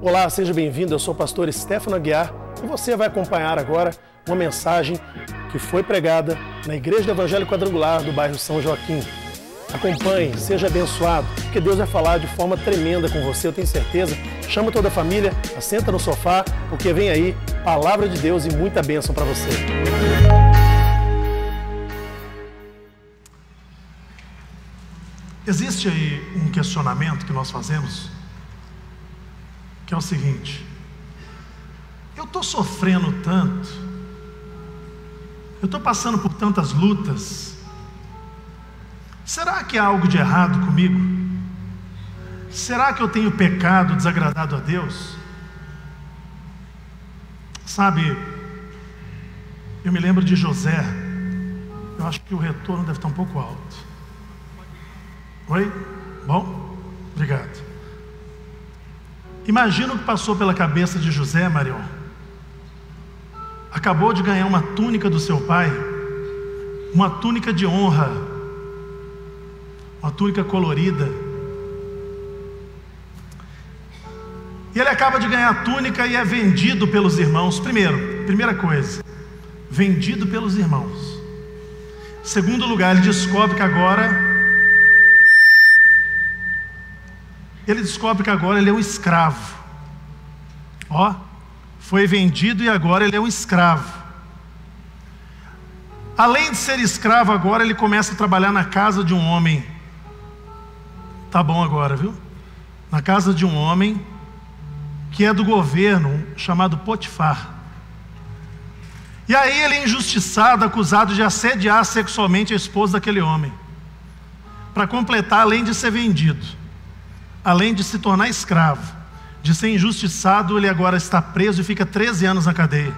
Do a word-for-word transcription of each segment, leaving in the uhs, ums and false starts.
Olá, seja bem-vindo, eu sou o pastor Stefano Aguiar e você vai acompanhar agora uma mensagem que foi pregada na Igreja do Evangelho Quadrangular do bairro São Joaquim. Acompanhe, seja abençoado, porque Deus vai falar de forma tremenda com você, eu tenho certeza. Chama toda a família, assenta no sofá, porque vem aí Palavra de Deus e muita bênção para você. Existe aí um questionamento que nós fazemos, que é o seguinte: eu estou sofrendo tanto, eu estou passando por tantas lutas, será que há algo de errado comigo? Será que eu tenho pecado, desagradado a Deus? Sabe, eu me lembro de José, eu acho que o retorno deve estar um pouco alto. Oi? Bom? Obrigado. Imagina o que passou pela cabeça de José, Marion. Acabou de ganhar uma túnica do seu pai, uma túnica de honra, uma túnica colorida. E ele acaba de ganhar a túnica e é vendido pelos irmãos. Primeiro, primeira coisa, vendido pelos irmãos. Segundo lugar, ele descobre que agora Ele descobre que agora ele é um escravo. Ó, foi vendido e agora ele é um escravo. Além de ser escravo, agora ele começa a trabalhar na casa de um homem. Tá bom agora, viu? Na casa de um homem que é do governo, chamado Potifar. E aí ele é injustiçado, acusado de assediar sexualmente a esposa daquele homem. Para completar, além de ser vendido, além de se tornar escravo, de ser injustiçado, ele agora está preso e fica treze anos na cadeia.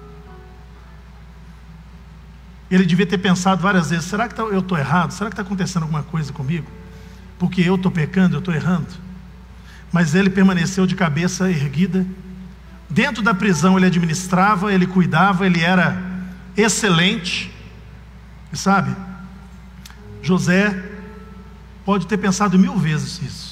Ele devia ter pensado várias vezes: será que eu estou errado? Será que está acontecendo alguma coisa comigo? Porque eu estou pecando, eu estou errando? Mas ele permaneceu de cabeça erguida. Dentro da prisão ele administrava, ele cuidava, ele era excelente. E sabe, José pode ter pensado mil vezes isso.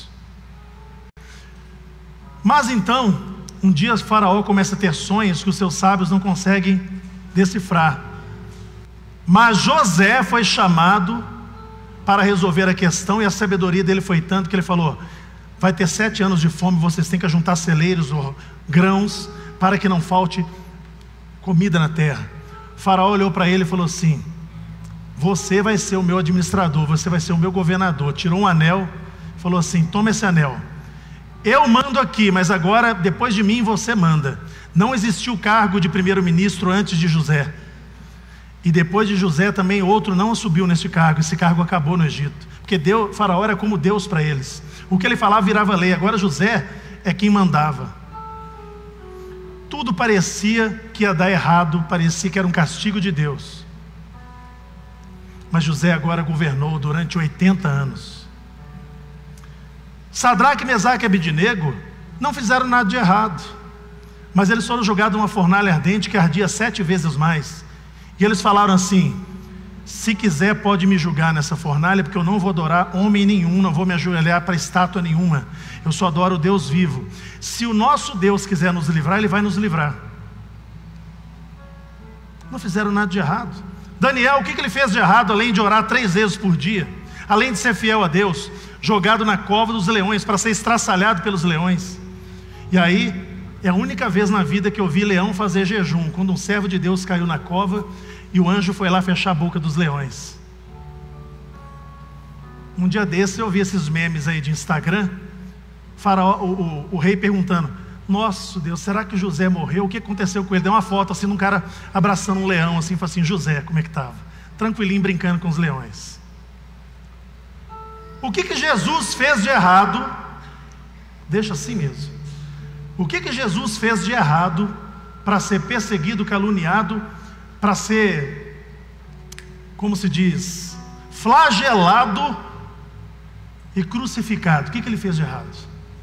Mas então, um dia Faraó começa a ter sonhos que os seus sábios não conseguem decifrar. Mas José foi chamado para resolver a questão, e a sabedoria dele foi tanto que ele falou: vai ter sete anos de fome, vocês têm que ajuntar celeiros ou grãos para que não falte comida na terra. Faraó olhou para ele e falou assim: você vai ser o meu administrador, você vai ser o meu governador. Tirou um anel, falou assim: toma esse anel. Eu mando aqui, mas agora, depois de mim, você manda. Não existiu cargo de primeiro-ministro antes de José. E depois de José também outro não subiu nesse cargo. Esse cargo acabou no Egito. Porque Deus, Faraó era como Deus para eles. O que ele falava virava lei. Agora José é quem mandava. Tudo parecia que ia dar errado, parecia que era um castigo de Deus. Mas José agora governou durante oitenta anos. Sadraque, Mesaque e Abednego não fizeram nada de errado, mas eles foram jogados numa fornalha ardente que ardia sete vezes mais. E eles falaram assim: se quiser pode me julgar nessa fornalha, porque eu não vou adorar homem nenhum, não vou me ajoelhar para estátua nenhuma, eu só adoro o Deus vivo. Se o nosso Deus quiser nos livrar, Ele vai nos livrar. Não fizeram nada de errado. Daniel, o que ele fez de errado, além de orar três vezes por dia, além de ser fiel a Deus? Jogado na cova dos leões, para ser estraçalhado pelos leões. E aí, é a única vez na vida que eu vi leão fazer jejum, quando um servo de Deus caiu na cova e o anjo foi lá fechar a boca dos leões. Um dia desses eu vi esses memes aí de Instagram, faraó, o, o, o rei perguntando: nossa Deus, será que José morreu? O que aconteceu com ele? Deu uma foto assim de um cara abraçando um leão, assim, falou assim: José, como é que estava? Tranquilinho, brincando com os leões. O que que Jesus fez de errado? Deixa assim mesmo. O que que Jesus fez de errado para ser perseguido, caluniado, para ser, como se diz, flagelado e crucificado? O que que ele fez de errado?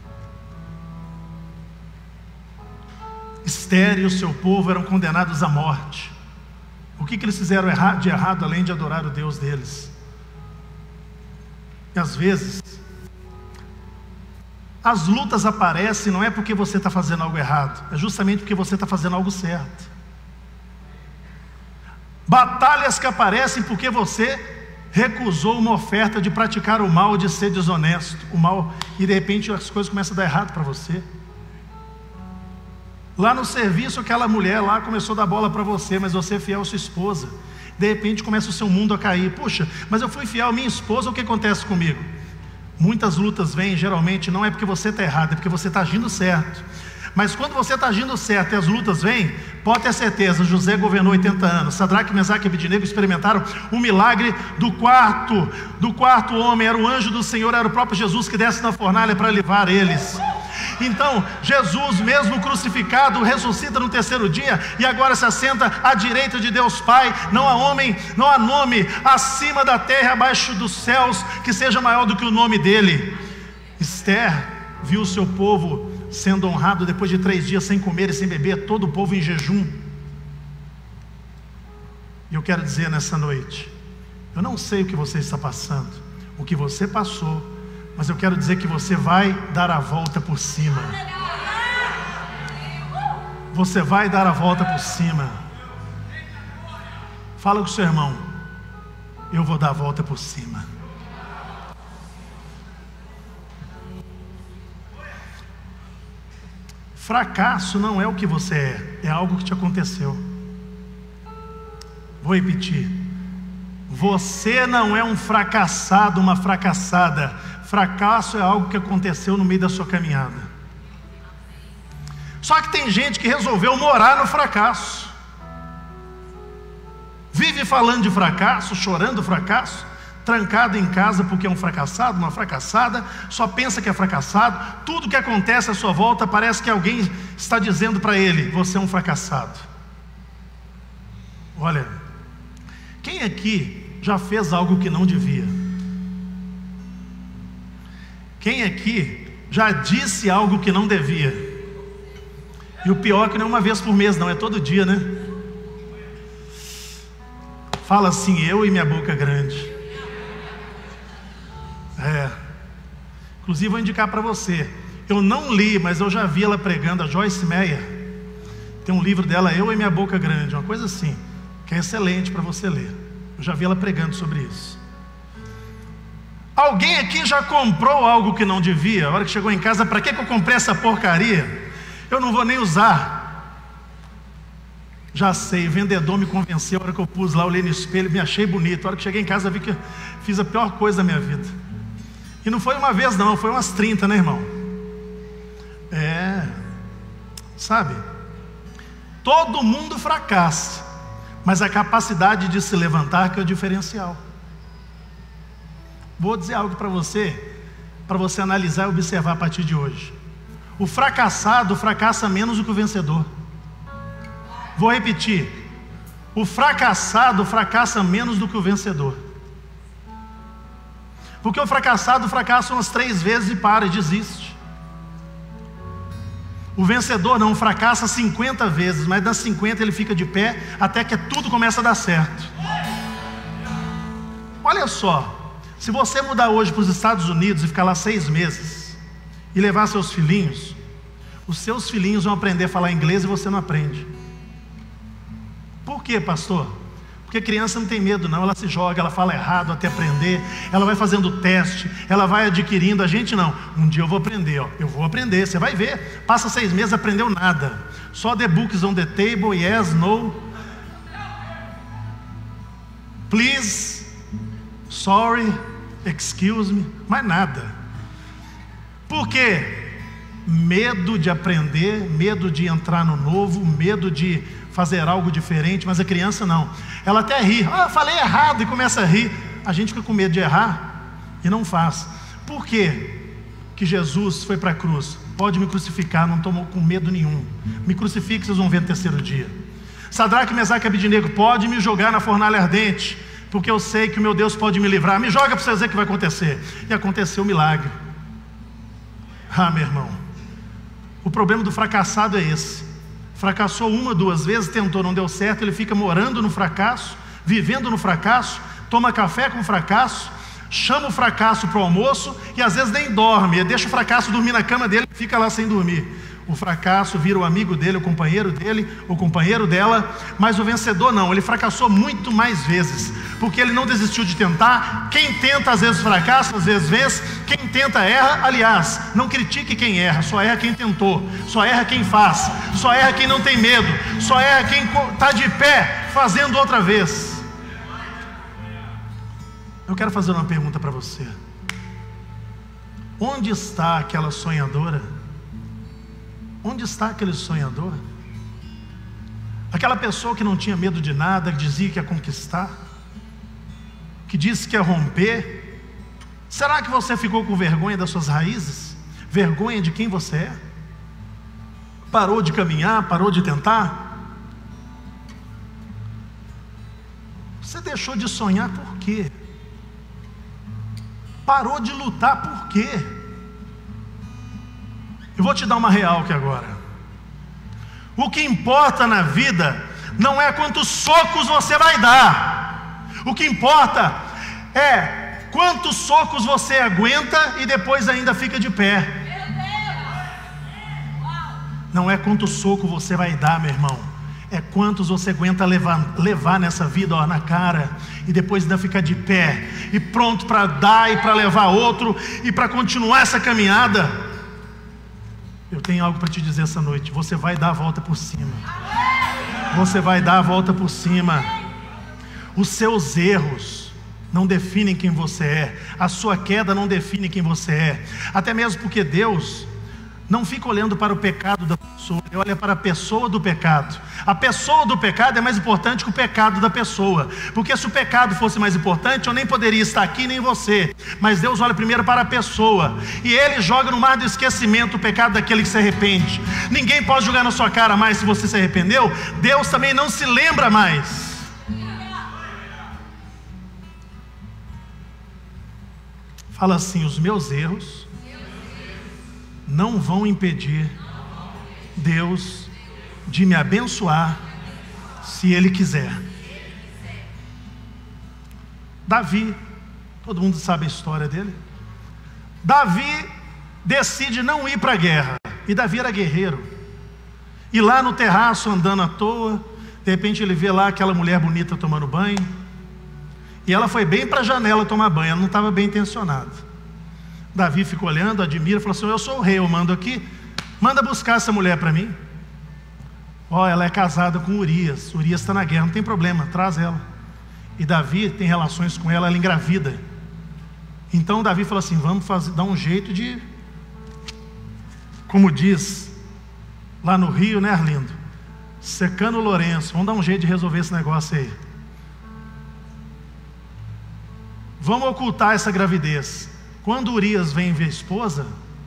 Esther e o seu povo eram condenados à morte. O que que eles fizeram de errado, além de adorar o Deus deles? E às vezes As lutas aparecem não é porque você está fazendo algo errado, é justamente porque você está fazendo algo certo. Batalhas que aparecem porque você recusou uma oferta de praticar o mal, de ser desonesto, o mal, e de repente as coisas começam a dar errado para você. Lá no serviço, aquela mulher lá começou a dar bola para você, mas você é fiel à sua esposa. De repente começa o seu mundo a cair. Puxa, mas eu fui fiel à minha esposa, o que acontece comigo? Muitas lutas vêm, geralmente, não é porque você está errado, é porque você está agindo certo. Mas quando você está agindo certo e as lutas vêm, pode ter certeza, José governou oitenta anos, Sadraque, Mesaque e Abednego experimentaram o milagre do quarto, do quarto homem, era o anjo do Senhor, era o próprio Jesus que desce na fornalha para livrar eles. Então, Jesus, mesmo crucificado, ressuscita no terceiro dia e agora se assenta à direita de Deus Pai. Não há homem, não há nome acima da terra e abaixo dos céus que seja maior do que o nome dele. Esther viu o seu povo sendo honrado depois de três dias sem comer e sem beber, todo o povo em jejum. E eu quero dizer nessa noite, eu não sei o que você está passando, o que você passou, mas eu quero dizer que você vai dar a volta por cima. Você vai dar a volta por cima. Fala com o seu irmão, eu vou dar a volta por cima. Fracasso não é o que você é, é algo que te aconteceu. Vou repetir. Você não é um fracassado, uma fracassada. Fracasso é algo que aconteceu no meio da sua caminhada. Só que tem gente que resolveu morar no fracasso. Vive falando de fracasso, chorando fracasso, trancado em casa porque é um fracassado, uma fracassada, só pensa que é fracassado. Tudo que acontece à sua volta parece que alguém está dizendo para ele: você é um fracassado. Olha, quem aqui já fez algo que não devia? Quem aqui já disse algo que não devia? E o pior é que não é uma vez por mês, não, é todo dia, né? Fala assim: eu e minha boca grande. É. Inclusive vou indicar para você, eu não li, mas eu já vi ela pregando, a Joyce Meyer. Tem um livro dela, Eu e Minha Boca Grande, uma coisa assim, que é excelente para você ler. Eu já vi ela pregando sobre isso. Alguém aqui já comprou algo que não devia? A hora que chegou em casa, para que que eu comprei essa porcaria? Eu não vou nem usar. Já sei, o vendedor me convenceu. A hora que eu pus lá, olhei no espelho, me achei bonito. A hora que cheguei em casa, vi que fiz a pior coisa da minha vida. E não foi uma vez não, foi umas trinta, né, irmão? É, sabe? Todo mundo fracassa, mas a capacidade de se levantar que é o diferencial. Vou dizer algo para você, para você analisar e observar a partir de hoje. O fracassado fracassa menos do que o vencedor. Vou repetir. O fracassado fracassa menos do que o vencedor. Porque o fracassado fracassa umas três vezes e para e desiste. O vencedor não, fracassa cinquenta vezes, mas das cinquenta ele fica de pé até que tudo começa a dar certo. Olha só. Se você mudar hoje para os Estados Unidos e ficar lá seis meses e levar seus filhinhos, os seus filhinhos vão aprender a falar inglês e você não aprende. Por quê, pastor? Porque criança não tem medo não, ela se joga, ela fala errado até aprender, ela vai fazendo teste, ela vai adquirindo. A gente não, um dia eu vou aprender, ó, eu vou aprender, você vai ver. Passa seis meses, aprendeu nada, só the books on the table, yes, no, please, sorry, excuse me, mais nada. Por quê? Medo de aprender, medo de entrar no novo, medo de fazer algo diferente. Mas a criança não, ela até ri, ah, falei errado, e começa a rir. A gente fica com medo de errar e não faz. Por quê que Jesus foi para a cruz? Pode me crucificar, não estou com medo nenhum. Me crucifique, vocês vão ver no terceiro dia. Sadraque, Mesaque e Abednego, pode me jogar na fornalha ardente, porque eu sei que o meu Deus pode me livrar. Me joga para vocês verem o que vai acontecer. E aconteceu o milagre. Ah, meu irmão, o problema do fracassado é esse. Fracassou uma, duas vezes, tentou, não deu certo. Ele fica morando no fracasso, vivendo no fracasso, toma café com fracasso, chama o fracasso para o almoço e às vezes nem dorme, ele deixa o fracasso dormir na cama dele e fica lá sem dormir. O fracasso vira o amigo dele, o companheiro dele, o companheiro dela, mas o vencedor não, ele fracassou muito mais vezes, porque ele não desistiu de tentar. Quem tenta às vezes fracassa, às vezes vence. Quem tenta erra. Aliás, não critique quem erra, só erra quem tentou, só erra quem faz, só erra quem não tem medo, só erra quem está de pé fazendo outra vez. Eu quero fazer uma pergunta para você: onde está aquela sonhadora? Onde está aquele sonhador? Aquela pessoa que não tinha medo de nada, que dizia que ia conquistar, que disse que ia romper. Será que você ficou com vergonha das suas raízes? Vergonha de quem você é? Parou de caminhar? Parou de tentar? Você deixou de sonhar por quê? Parou de lutar por quê? Eu vou te dar uma real aqui agora. O que importa na vida não é quantos socos você vai dar. O que importa é quantos socos você aguenta e depois ainda fica de pé. Não é quanto soco você vai dar, meu irmão, é quantos você aguenta levar, levar nessa vida, ó, na cara, e depois ainda ficar de pé e pronto para dar e para levar outro e para continuar essa caminhada. Eu tenho algo para te dizer essa noite: você vai dar a volta por cima. Você vai dar a volta por cima. Os seus erros não definem quem você é. A sua queda não define quem você é. Até mesmo porque Deus não fica olhando para o pecado da pessoa, Ele olha para a pessoa do pecado. A pessoa do pecado é mais importante que o pecado da pessoa, porque se o pecado fosse mais importante, eu nem poderia estar aqui, nem você. Mas Deus olha primeiro para a pessoa, e Ele joga no mar do esquecimento o pecado daquele que se arrepende. Ninguém pode jogar na sua cara mais se você se arrependeu. Deus também não se lembra mais. Fala assim: os meus erros não vão impedir Deus de me abençoar, se Ele quiser. Davi, todo mundo sabe a história dele. Davi decide não ir para a guerra, e Davi era guerreiro. E lá no terraço, andando à toa, de repente ele vê lá aquela mulher bonita tomando banho, e ela foi bem para a janela tomar banho, ela não estava bem intencionada. Davi fica olhando, admira, falou assim: eu sou o rei, eu mando aqui, manda buscar essa mulher para mim. Ó, oh, ela é casada com Urias, Urias está na guerra, não tem problema, traz ela. E Davi tem relações com ela, ela engravida. Então Davi falou assim: vamos fazer, dar um jeito de, como diz lá no Rio, né, Arlindo? Secando o Lourenço, vamos dar um jeito de resolver esse negócio aí. Vamos ocultar essa gravidez. Quando Urias vem ver a esposa,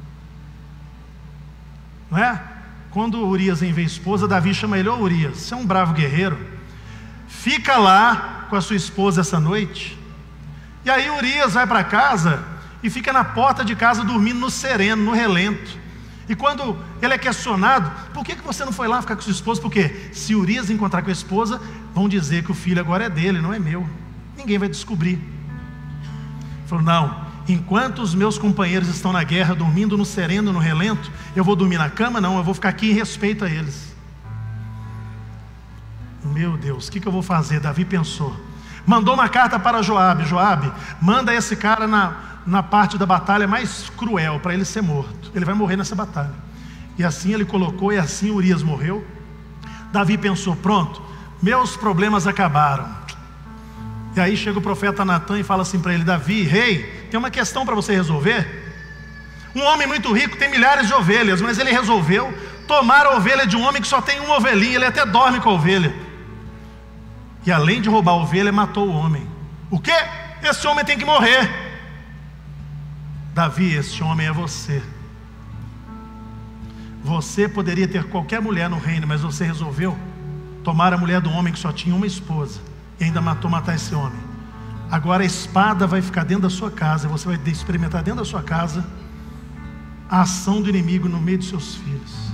não é? Quando Urias vem ver a esposa, Davi chama ele: ô Urias, você é um bravo guerreiro, fica lá com a sua esposa essa noite. E aí Urias vai para casa e fica na porta de casa dormindo no sereno, no relento. E quando ele é questionado: por que que você não foi lá ficar com sua esposa? Porque se Urias encontrar com a esposa, vão dizer que o filho agora é dele, não é meu. Ninguém vai descobrir. Ele falou: não, enquanto os meus companheiros estão na guerra, dormindo no sereno, no relento, eu vou dormir na cama? Não, eu vou ficar aqui em respeito a eles. Meu Deus, o que que eu vou fazer? Davi pensou, mandou uma carta para Joabe: Joabe, manda esse cara na, na parte da batalha mais cruel, para ele ser morto, ele vai morrer nessa batalha. E assim ele colocou, e assim Urias morreu. Davi pensou: pronto, meus problemas acabaram. E aí chega o profeta Natan e fala assim para ele: Davi, rei, tem uma questão para você resolver. Um homem muito rico tem milhares de ovelhas, mas ele resolveu tomar a ovelha de um homem que só tem uma ovelhinha. Ele até dorme com a ovelha, e além de roubar a ovelha, matou o homem. O quê? Esse homem tem que morrer. Davi, esse homem é você. Você poderia ter qualquer mulher no reino, mas você resolveu tomar a mulher do homem que só tinha uma esposa, e ainda matou matar esse homem. Agora a espada vai ficar dentro da sua casa, você vai experimentar dentro da sua casa a ação do inimigo no meio dos seus filhos.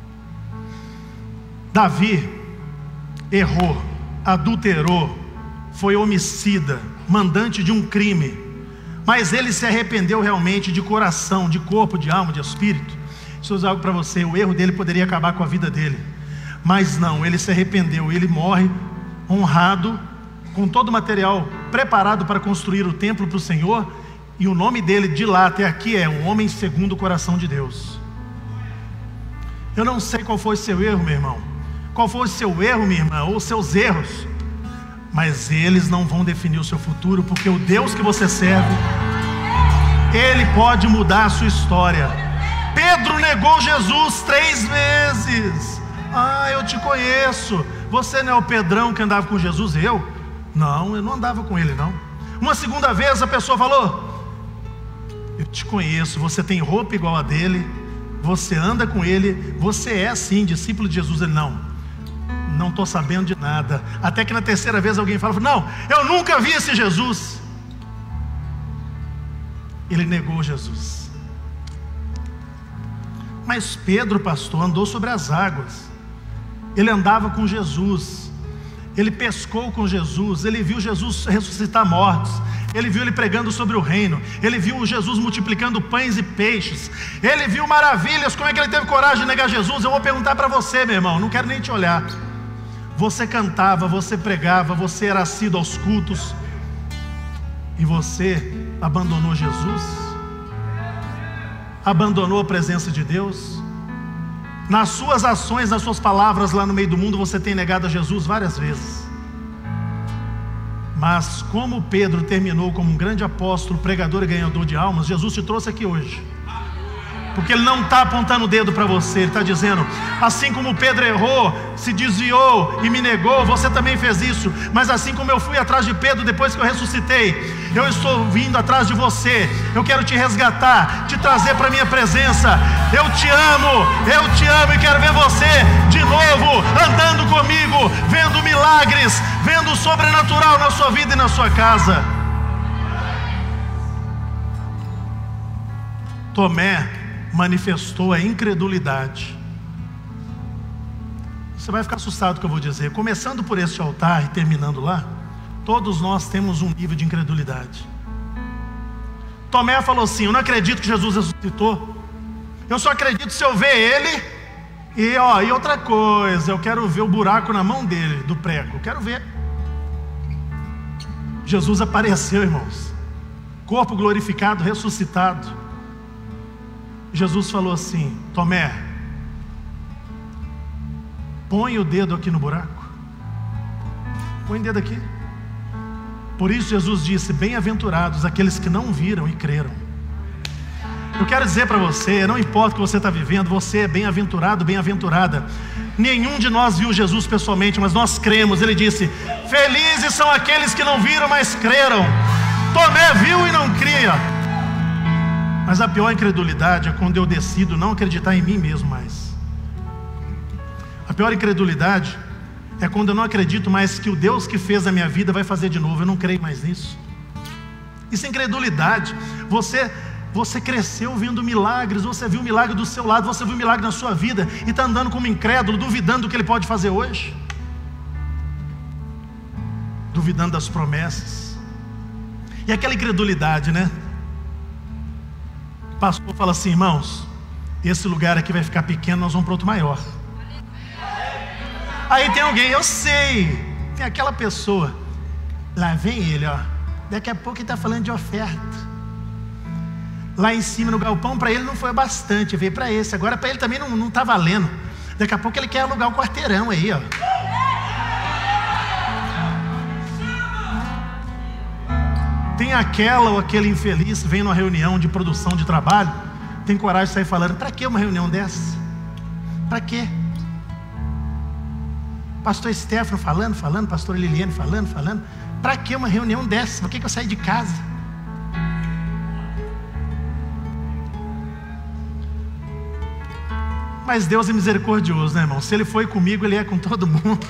Davi errou, adulterou, foi homicida, mandante de um crime, mas ele se arrependeu realmente de coração, de corpo, de alma, de espírito. Deixa eu dizer algo para você: o erro dele poderia acabar com a vida dele, mas não, ele se arrependeu, ele morre honrado, com todo o material preparado para construir o templo para o Senhor, e o nome dele de lá até aqui é um homem segundo o coração de Deus. Eu não sei qual foi o seu erro, meu irmão, qual foi o seu erro, minha irmã, ou os seus erros, mas eles não vão definir o seu futuro, porque o Deus que você serve, Ele pode mudar a sua história. Pedro negou Jesus três vezes. Ah, eu te conheço, você não é o Pedrão que andava com Jesus? Eu? Não, eu não andava com ele não. Uma segunda vez a pessoa falou: eu te conheço, você tem roupa igual a dele, você anda com ele, você é sim discípulo de Jesus. Ele: não, não estou sabendo de nada. Até que na terceira vez alguém fala: não, eu nunca vi esse Jesus. Ele negou Jesus. Mas Pedro, pastor, andou sobre as águas. Ele andava com Jesus, ele pescou com Jesus, ele viu Jesus ressuscitar mortos, ele viu ele pregando sobre o reino, ele viu Jesus multiplicando pães e peixes, ele viu maravilhas. Como é que ele teve coragem de negar Jesus? Eu vou perguntar para você, meu irmão, não quero nem te olhar. Você cantava, você pregava, você era assíduo aos cultos, e você abandonou Jesus? Abandonou a presença de Deus? Nas suas ações, nas suas palavras lá no meio do mundo, você tem negado a Jesus várias vezes. Mas como Pedro terminou como um grande apóstolo, pregador e ganhador de almas, Jesus te trouxe aqui hoje, porque Ele não está apontando o dedo para você. Ele está dizendo: assim como Pedro errou, se desviou e me negou, você também fez isso. Mas assim como eu fui atrás de Pedro depois que eu ressuscitei, eu estou vindo atrás de você. Eu quero te resgatar, te trazer para a minha presença. Eu te amo, eu te amo, e quero ver você de novo andando comigo, vendo milagres, vendo o sobrenatural na sua vida e na sua casa. Tomé manifestou a incredulidade. Você vai ficar assustado com o que eu vou dizer. Começando por este altar e terminando lá, todos nós temos um nível de incredulidade. Tomé falou assim: eu não acredito que Jesus ressuscitou, eu só acredito se eu ver Ele. E, ó, e outra coisa, eu quero ver o buraco na mão dele, do prego, eu quero ver. Jesus apareceu, irmãos, corpo glorificado, ressuscitado. Jesus falou assim: Tomé, põe o dedo aqui no buraco. Põe o dedo aqui. Por isso Jesus disse: bem-aventurados aqueles que não viram e creram. Eu quero dizer para você, não importa o que você está vivendo, você é bem-aventurado, bem-aventurada. Nenhum de nós viu Jesus pessoalmente, mas nós cremos. Ele disse: felizes são aqueles que não viram, mas creram. Tomé viu e não cria. Mas a pior incredulidade é quando eu decido não acreditar em mim mesmo mais. A pior incredulidade é quando eu não acredito mais que o Deus que fez a minha vida vai fazer de novo. Eu não creio mais nisso. Isso é incredulidade. Você, você cresceu vendo milagres, você viu o milagre do seu lado, você viu o milagre na sua vida, e está andando como incrédulo, duvidando do que Ele pode fazer hoje, duvidando das promessas. E aquela incredulidade, né? O pastor fala assim: irmãos, esse lugar aqui vai ficar pequeno, nós vamos para outro maior. Aí tem alguém, eu sei, tem aquela pessoa, lá vem ele, ó, daqui a pouco ele está falando de oferta. Lá em cima no galpão, para ele não foi bastante, veio para esse, agora para ele também não está valendo. Daqui a pouco ele quer alugar um quarteirão aí, ó. Tem aquela ou aquele infeliz, vem numa reunião de produção de trabalho, tem coragem de sair falando: para que uma reunião dessa? Para quê? Pastor Stefano falando, falando, pastor Liliane falando, falando. Para que uma reunião dessa? Por que que eu saí de casa? Mas Deus é misericordioso, né, irmão? Se Ele foi comigo, Ele é com todo mundo.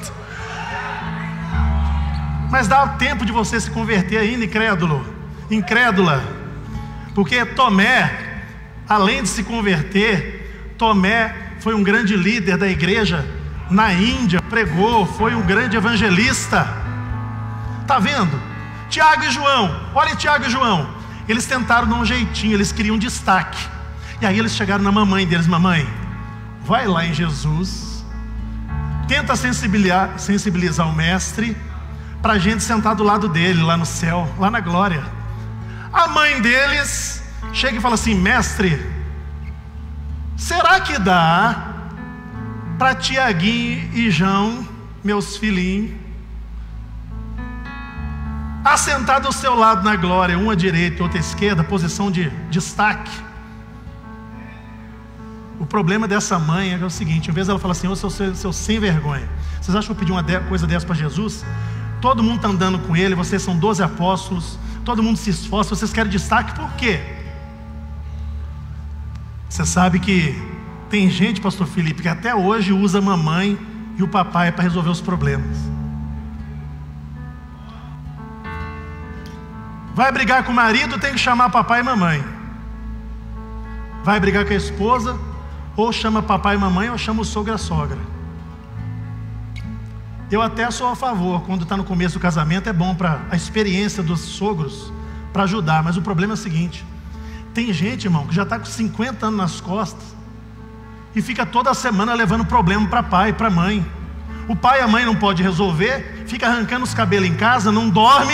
Mas dá tempo de você se converter ainda, incrédulo, incrédula. Porque Tomé, além de se converter, Tomé foi um grande líder da igreja na Índia, pregou, foi um grande evangelista. Tá vendo? Tiago e João, olha Tiago e João. Eles tentaram dar um jeitinho, eles queriam destaque. E aí eles chegaram na mamãe deles: mamãe, vai lá em Jesus, tenta sensibilizar, sensibilizar o mestre, para a gente sentar do lado dele, lá no céu, lá na glória. A mãe deles chega e fala assim: mestre, será que dá para Tiaguinho e João, meus filhinhos, assentado ao seu lado na glória, um à direita e outro à esquerda, posição de destaque? O problema dessa mãe é o seguinte: em vez dela falar assim: ô seu, seu, seu sem vergonha, vocês acham que eu pedi uma coisa dessa para Jesus? Todo mundo está andando com ele, vocês são doze apóstolos, todo mundo se esforça, vocês querem destaque por quê? Você sabe que tem gente, pastor Felipe, que até hoje usa a mamãe e o papai para resolver os problemas. Vai brigar com o marido, tem que chamar papai e mamãe. Vai brigar com a esposa, ou chama papai e mamãe, ou chama o sogro e a sogra. Eu até sou a favor, quando está no começo do casamento, é bom para a experiência dos sogros, para ajudar. Mas o problema é o seguinte: tem gente, irmão, que já está com cinquenta anos nas costas e fica toda semana levando problema para pai e para mãe. O pai e a mãe não podem resolver, fica arrancando os cabelos em casa, não dorme,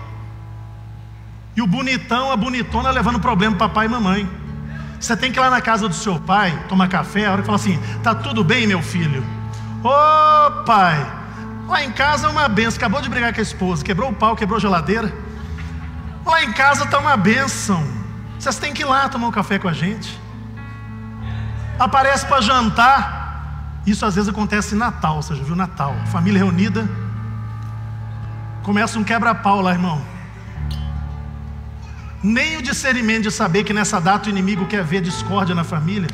e o bonitão, a bonitona levando problema para pai e mamãe. Você tem que ir lá na casa do seu pai, tomar café, a hora que fala assim: tá tudo bem, meu filho? Ô pai, lá em casa é uma benção, acabou de brigar com a esposa, quebrou o pau, quebrou a geladeira. Lá em casa está uma benção, vocês têm que ir lá tomar um café com a gente. Aparece para jantar. Isso às vezes acontece em Natal, você já viu Natal, família reunida, começa um quebra-pau lá, irmão. Nem o discernimento de saber que nessa data o inimigo quer ver discórdia na família.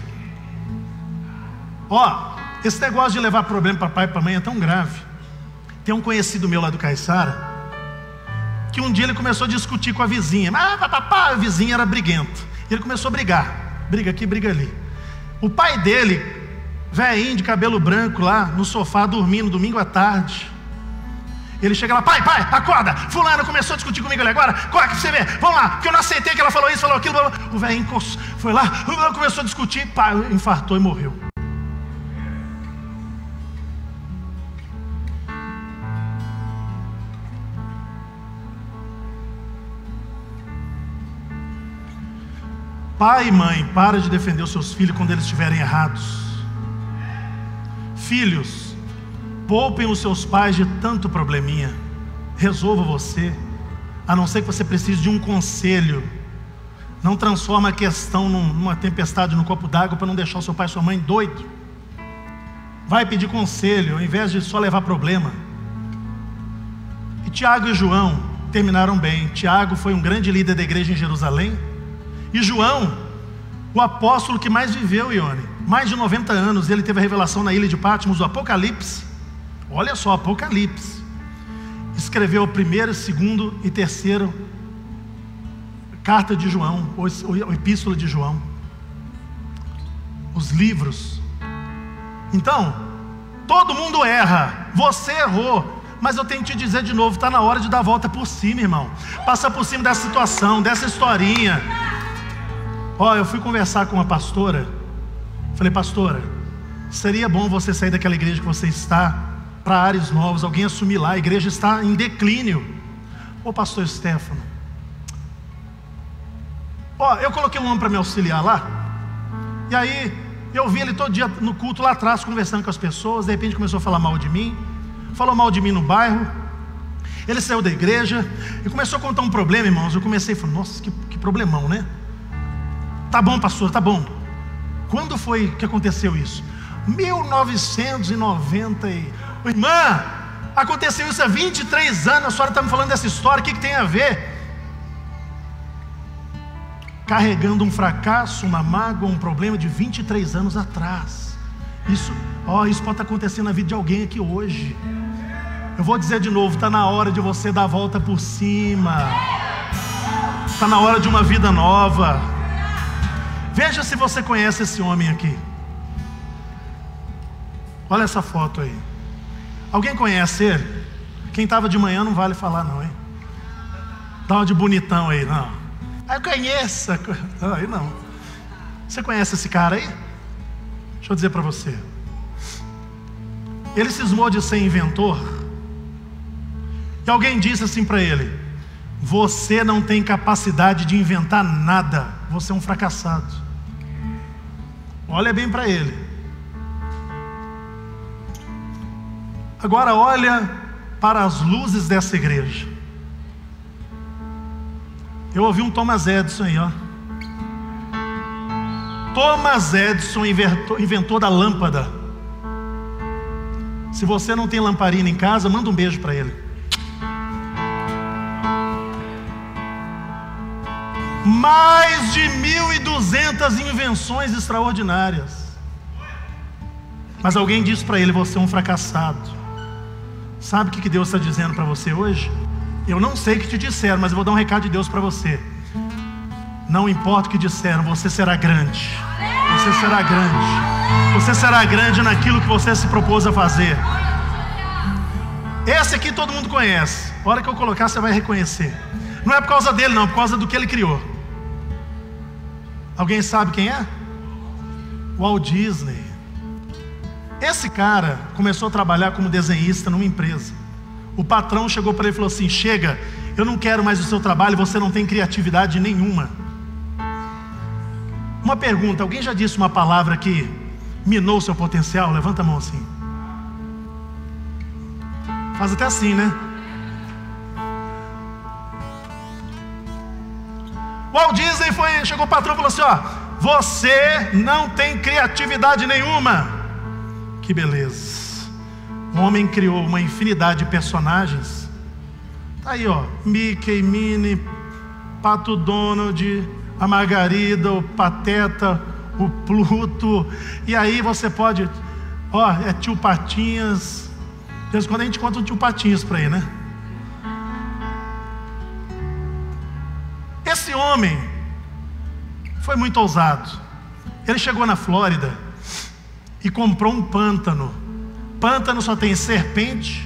Ó, esse negócio de levar problema para pai e para mãe é tão grave. Tem um conhecido meu lá do Caiçara, que um dia ele começou a discutir com a vizinha. Ah, papá, a vizinha era briguenta. Ele começou a brigar, briga aqui, briga ali. O pai dele, velhinho de cabelo branco lá no sofá dormindo domingo à tarde, ele chega lá: pai, pai, acorda, fulano começou a discutir comigo ali agora, corre que você vê, vamos lá, porque eu não aceitei que ela falou isso, falou aquilo. O velhinho foi lá, começou a discutir, pá, infartou e morreu. Pai e mãe, para de defender os seus filhos quando eles estiverem errados. Filhos, poupem os seus pais de tanto probleminha. Resolva você, a não ser que você precise de um conselho. Não transforma a questão numa tempestade no copo d'água para não deixar o seu pai e sua mãe doido. Vai pedir conselho ao invés de só levar problema. E Tiago e João terminaram bem. Tiago foi um grande líder da igreja em Jerusalém. E João, o apóstolo que mais viveu, Ione, mais de noventa anos, ele teve a revelação na ilha de Patmos, o Apocalipse. Olha só, Apocalipse. Escreveu a primeira, segundo e terceira carta de João, ou epístola de João. Os livros. Então, todo mundo erra. Você errou. Mas eu tenho que te dizer de novo, está na hora de dar a volta por cima, irmão. Passar por cima dessa situação, dessa historinha. Ó, eu fui conversar com uma pastora. Falei: pastora, seria bom você sair daquela igreja que você está para áreas novas, alguém assumir lá, a igreja está em declínio. Ô pastor Stefano, ó, eu coloquei um homem para me auxiliar lá. E aí eu vi ele todo dia no culto lá atrás, conversando com as pessoas. De repente começou a falar mal de mim, falou mal de mim no bairro. Ele saiu da igreja e começou a contar um problema, irmãos. Eu comecei a falar: nossa, que, que problemão, né? Tá bom, pastor, tá bom. Quando foi que aconteceu isso? mil novecentos e noventa e... Irmã, aconteceu isso há vinte e três anos. A senhora está me falando dessa história, o que, que tem a ver? Carregando um fracasso, uma mágoa, um problema de vinte e três anos atrás. Isso, ó, isso pode estar acontecendo na vida de alguém aqui hoje. Eu vou dizer de novo, está na hora de você dar a volta por cima. Está na hora de uma vida nova. Veja se você conhece esse homem aqui. Olha essa foto aí. Alguém conhece ele? Quem estava de manhã não vale falar não, hein? Dá uma de bonitão aí, não. Aí eu conheço. Não, aí não. Você conhece esse cara aí? Deixa eu dizer para você. Ele cismou de ser inventor. E alguém disse assim para ele: você não tem capacidade de inventar nada. Você é um fracassado. Olha bem para ele. Agora olha para as luzes dessa igreja. Eu ouvi um Thomas Edison aí, ó. Thomas Edison, inventor, inventor da lâmpada. Se você não tem lamparina em casa, manda um beijo para ele. Mais de mil e duzentas invenções extraordinárias. Mas alguém disse para ele: você é um fracassado. Sabe o que Deus está dizendo para você hoje? Eu não sei o que te disseram, mas eu vou dar um recado de Deus para você. Não importa o que disseram, você será grande. Você será grande. Você será grande naquilo que você se propôs a fazer. Esse aqui todo mundo conhece. A hora que eu colocar, você vai reconhecer. Não é por causa dele não, é por causa do que ele criou. Alguém sabe quem é? Walt Disney. Esse cara começou a trabalhar como desenhista numa empresa. O patrão chegou para ele e falou assim: chega, eu não quero mais o seu trabalho, você não tem criatividade nenhuma. Uma pergunta: alguém já disse uma palavra que minou o seu potencial? Levanta a mão assim. Faz até assim, né? Walt Disney foi, chegou o patrão e falou assim: ó, você não tem criatividade nenhuma. Que beleza. O homem criou uma infinidade de personagens. Tá aí, ó, Mickey, Minnie, Pato Donald, a Margarida, o Pateta, o Pluto. E aí você pode, ó, é tio Patinhas. De vez em quando a gente conta um tio Patinhas para aí, né? Esse homem foi muito ousado. Ele chegou na Flórida e comprou um pântano. Pântano só tem serpente,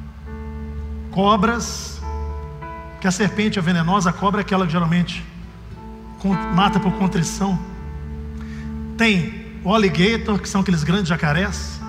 cobras, que a serpente é venenosa, a cobra é aquela que geralmente mata por contrição. Tem o alligator, que são aqueles grandes jacarés.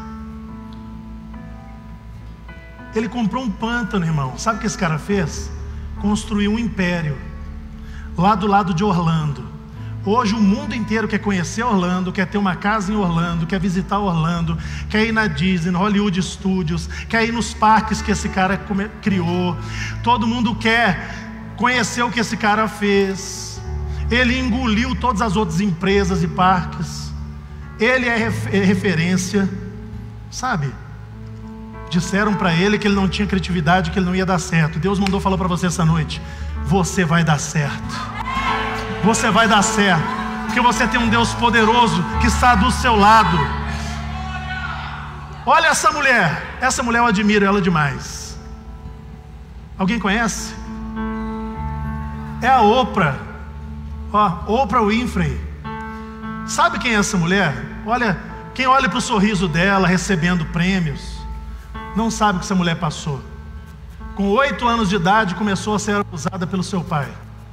Ele comprou um pântano, irmão. Sabe o que esse cara fez? Construiu um império lá do lado de Orlando. Hoje o mundo inteiro quer conhecer Orlando, quer ter uma casa em Orlando, quer visitar Orlando, quer ir na Disney, Hollywood Studios, quer ir nos parques que esse cara criou. Todo mundo quer conhecer o que esse cara fez. Ele engoliu todas as outras empresas e parques. Ele é referência. Sabe? Disseram para ele que ele não tinha criatividade, que ele não ia dar certo. Deus mandou falar para você essa noite: você vai dar certo. Você vai dar certo, porque você tem um Deus poderoso que está do seu lado. Olha essa mulher. Essa mulher eu admiro ela demais. Alguém conhece? É a Oprah. Ó, Oprah Winfrey. Sabe quem é essa mulher? Olha, quem olha para o sorriso dela recebendo prêmios não sabe o que essa mulher passou. Com oito anos de idade começou a ser abusada pelo seu pai.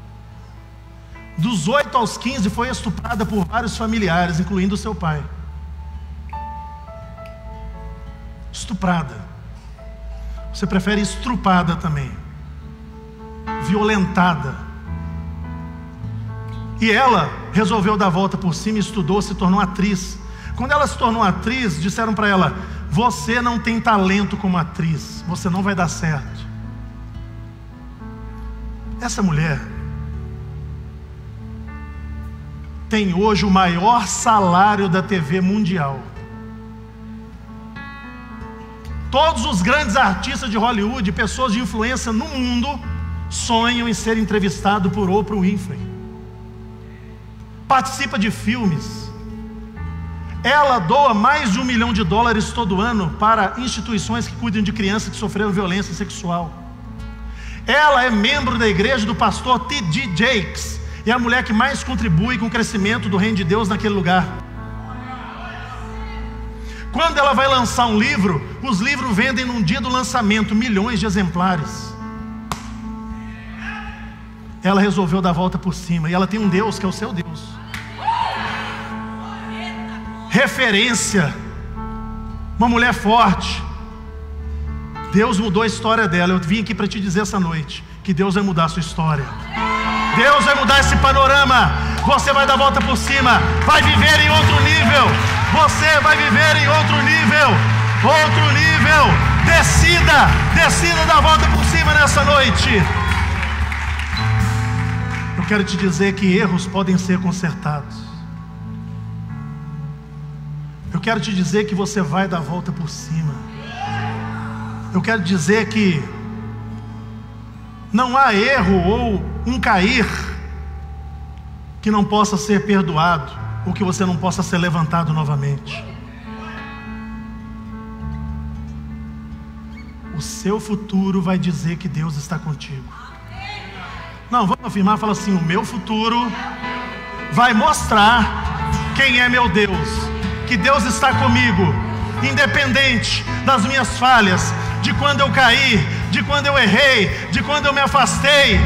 Dos oito aos quinze foi estuprada por vários familiares, incluindo o seu pai. Estuprada. Você prefere estrupada também. Violentada. E ela resolveu dar a volta por cima, estudou, se tornou atriz. Quando ela se tornou atriz, disseram para ela: você não tem talento como atriz, você não vai dar certo. Essa mulher tem hoje o maior salário da T V mundial. Todos os grandes artistas de Hollywood, pessoas de influência no mundo, sonham em ser entrevistado por Oprah Winfrey. Participa de filmes. Ela doa mais de um milhão de dólares todo ano para instituições que cuidam de crianças que sofreram violência sexual. Ela é membro da igreja do pastor T D Jakes. É a mulher que mais contribui com o crescimento do reino de Deus naquele lugar. Quando ela vai lançar um livro, os livros vendem num dia do lançamento milhões de exemplares. Ela resolveu dar a volta por cima, e ela tem um Deus que é o seu Deus. Referência, uma mulher forte. Deus mudou a história dela. Eu vim aqui para te dizer essa noite que Deus vai mudar a sua história. Deus vai mudar esse panorama. Você vai dar a volta por cima, vai viver em outro nível. Você vai viver em outro nível. Outro nível. Decida, decida dar a volta por cima nessa noite. Eu quero te dizer que erros podem ser consertados. Eu quero te dizer que você vai dar a volta por cima. Eu quero dizer que não há erro ou um cair que não possa ser perdoado, ou que você não possa ser levantado novamente. O seu futuro vai dizer que Deus está contigo. Não, vamos afirmar, fala assim: o meu futuro vai mostrar quem é meu Deus, que Deus está comigo, independente das minhas falhas, de quando eu caí, de quando eu errei, de quando eu me afastei.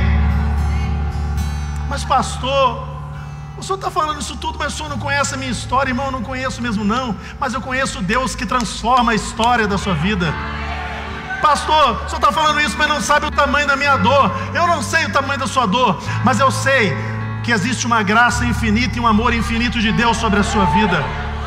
Mas pastor, o senhor está falando isso tudo, mas o senhor não conhece a minha história. Irmão, eu não conheço mesmo não, mas eu conheço o Deus que transforma a história da sua vida. Pastor, o senhor está falando isso, mas não sabe o tamanho da minha dor. Eu não sei o tamanho da sua dor, mas eu sei que existe uma graça infinita e um amor infinito de Deus sobre a sua vida.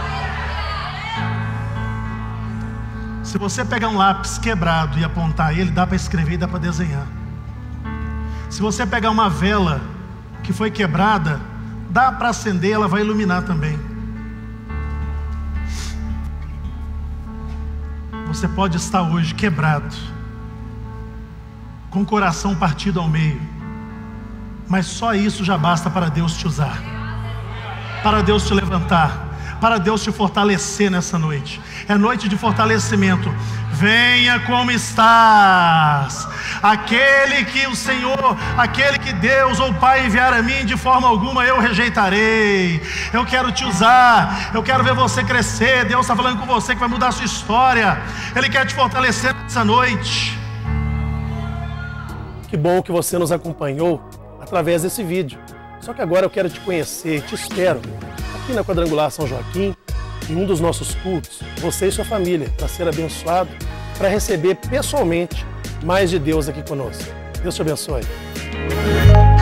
Se você pegar um lápis quebrado e apontar ele, dá para escrever e dá para desenhar. Se você pegar uma vela que foi quebrada, dá para acender, ela vai iluminar também. Você pode estar hoje quebrado, com o coração partido ao meio, mas só isso já basta para Deus te usar, para Deus te levantar, para Deus te fortalecer nessa noite. É noite de fortalecimento. Venha como estás. Aquele que o Senhor, aquele que Deus ou Pai enviar a mim, de forma alguma eu rejeitarei. Eu quero te usar, eu quero ver você crescer. Deus está falando com você que vai mudar a sua história. Ele quer te fortalecer nessa noite. Que bom que você nos acompanhou através desse vídeo. Só que agora eu quero te conhecer, te espero aqui na Quadrangular São Joaquim, em um dos nossos cultos, você e sua família, para ser abençoado, para receber pessoalmente mais de Deus aqui conosco. Deus te abençoe.